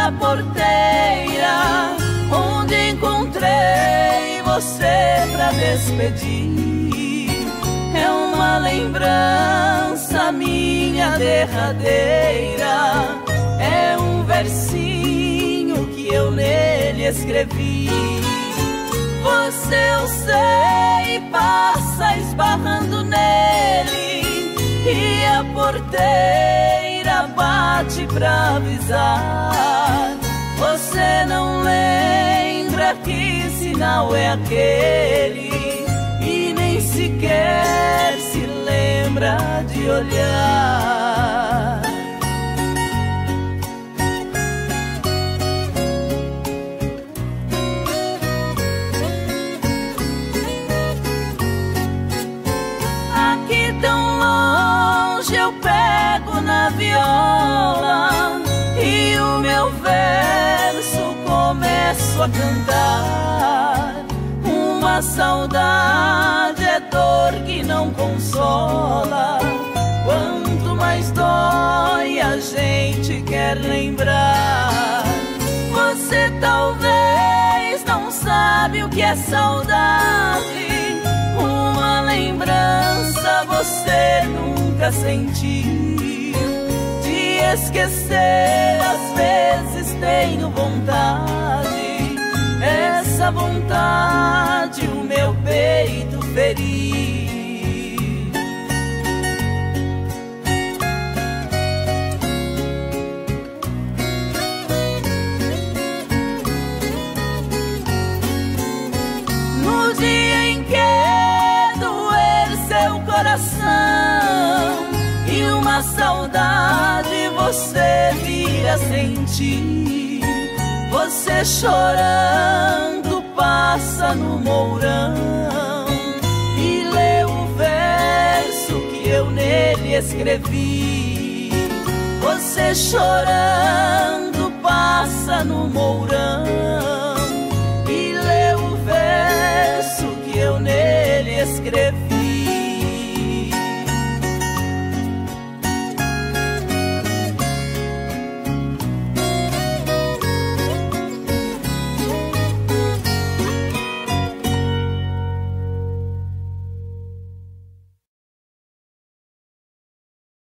a porteira onde encontrei você pra despedir. É uma lembrança minha derradeira, é um versinho que eu nele escrevi. Você, eu sei, passa esbarrando nele e a porteira bate pra avisar. Você não lembra que sinal é aquele e nem sequer se lembra de olhar. Aqui tão longe eu pego na viola e o meu verso começo a cantar. Uma saudade é dor que não consola, quanto mais dói a gente quer lembrar. Você talvez não sabe o que é saudade, uma lembrança você nunca sentiu. De esquecer às vezes tenho vontade, essa vontade o meu peito feriu. No dia em que doer seu coração e uma saudade você vir a sentir, você chorando passa no mourão e lê o verso que eu nele escrevi. Você chorando passa no mourão e lê o verso que eu nele escrevi.